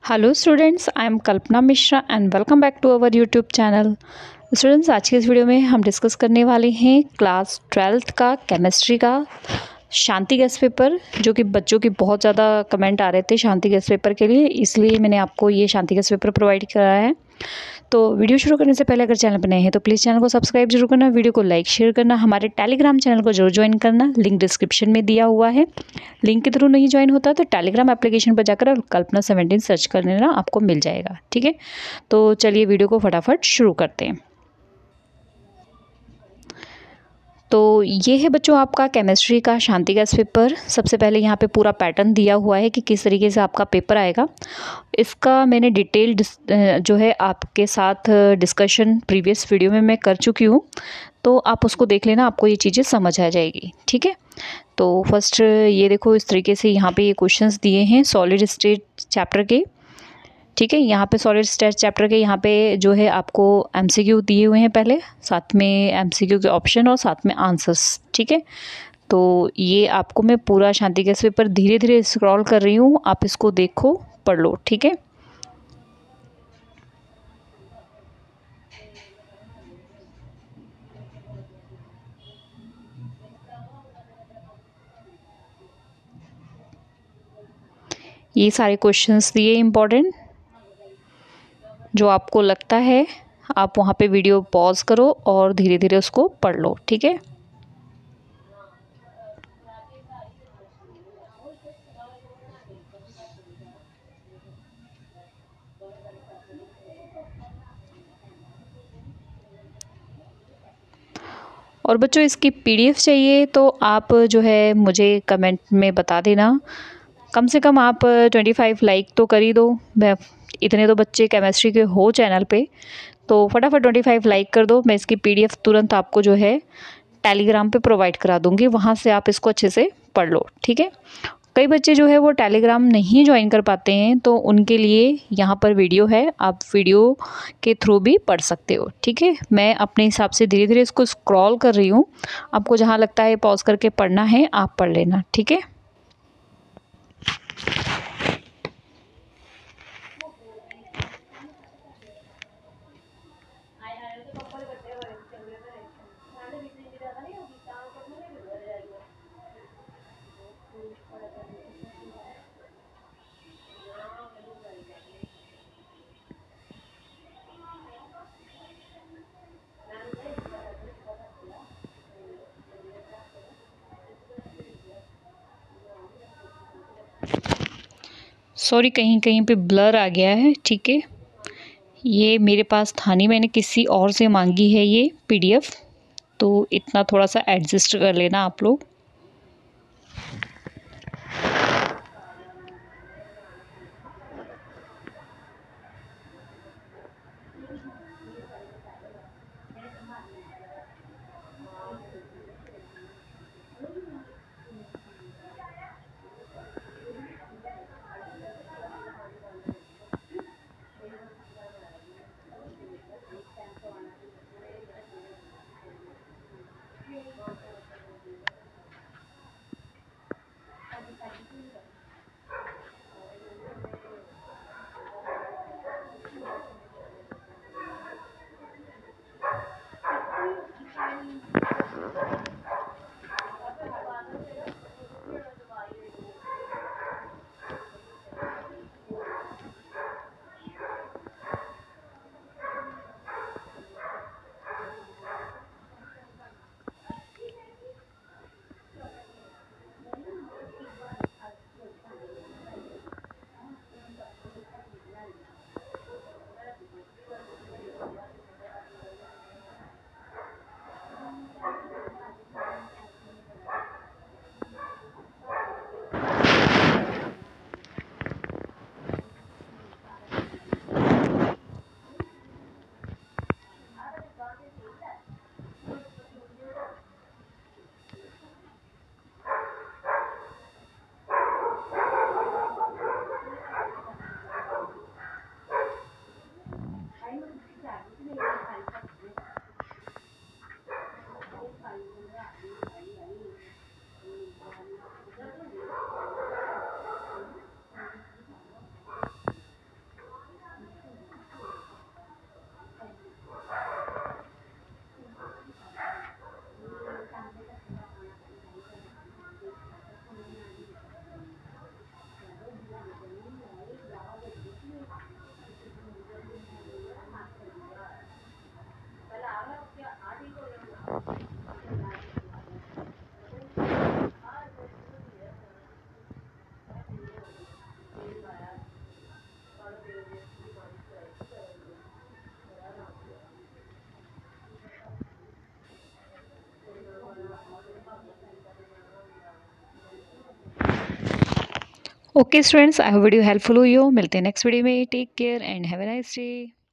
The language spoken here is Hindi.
Hello students, I am Kalpana Mishra and welcome back to our YouTube channel. Students, आज की इस वीडियो में हम डिस्कस करने वाले हैं क्लास 12th का केमिस्ट्री का शांति गैस पेपर, जो कि बच्चों की बहुत ज़्यादा कमेंट आ रहे थे शांति गैस पेपर के लिए, इसलिए मैंने आपको ये शांति गैस पेपर प्रोवाइड कराया है। तो वीडियो शुरू करने से पहले अगर चैनल पर नए हैं तो प्लीज़ चैनल को सब्सक्राइब जरूर करना, वीडियो को लाइक शेयर करना, हमारे टेलीग्राम चैनल को जरूर ज्वाइन करना, लिंक डिस्क्रिप्शन में दिया हुआ है। लिंक के थ्रू नहीं ज्वाइन होता तो टेलीग्राम एप्लीकेशन पर जाकर कल्पना 17 सर्च कर लेना, आपको मिल जाएगा। ठीक है, तो चलिए वीडियो को फटाफट शुरू करते हैं। तो ये है बच्चों आपका केमिस्ट्री का शांति गैस पेपर। सबसे पहले यहाँ पे पूरा पैटर्न दिया हुआ है कि किस तरीके से आपका पेपर आएगा। इसका मैंने डिटेल जो है आपके साथ डिस्कशन प्रीवियस वीडियो में मैं कर चुकी हूँ, तो आप उसको देख लेना, आपको ये चीज़ें समझ आ जाएगी। ठीक है, तो फर्स्ट ये देखो, इस तरीके से यहाँ पे ये क्वेश्चंस दिए हैं सॉलिड स्टेट चैप्टर के। ठीक है, यहाँ पे सॉलिड स्टेट चैप्टर के यहाँ पे जो है आपको एमसीक्यू दिए हुए हैं पहले, साथ में एमसीक्यू के ऑप्शन और साथ में आंसर्स। ठीक है, तो ये आपको मैं पूरा शांति गैस पेपर धीरे धीरे स्क्रॉल कर रही हूँ, आप इसको देखो, पढ़ लो। ठीक है, ये सारे क्वेश्चंस दिए इम्पोर्टेंट, जो आपको लगता है आप वहाँ पे वीडियो पॉज करो और धीरे धीरे उसको पढ़ लो। ठीक है, और बच्चों इसकी पीडीएफ चाहिए तो आप जो है मुझे कमेंट में बता देना। कम से कम आप 25 लाइक तो कर ही दो। मैं इतने तो बच्चे केमिस्ट्री के हो चैनल पे, तो फटाफट 25 लाइक कर दो। मैं इसकी पीडीएफ तुरंत आपको जो है टेलीग्राम पे प्रोवाइड करा दूंगी, वहाँ से आप इसको अच्छे से पढ़ लो। ठीक है, कई बच्चे जो है वो टेलीग्राम नहीं ज्वाइन कर पाते हैं, तो उनके लिए यहाँ पर वीडियो है, आप वीडियो के थ्रू भी पढ़ सकते हो। ठीक है, मैं अपने हिसाब से धीरे धीरे इसको स्क्रॉल कर रही हूँ, आपको जहाँ लगता है पॉज करके पढ़ना है आप पढ़ लेना। ठीक है, सॉरी कहीं कहीं पे ब्लर आ गया है। ठीक है, ये मेरे पास था नहीं, मैंने किसी और से मांगी है ये पीडीएफ, तो इतना थोड़ा सा एडजस्ट कर लेना आप लोग। Okay students, I hope video helpful हुई हो। मिलते हैं नेक्स्ट वीडियो में। Take care and have a nice day.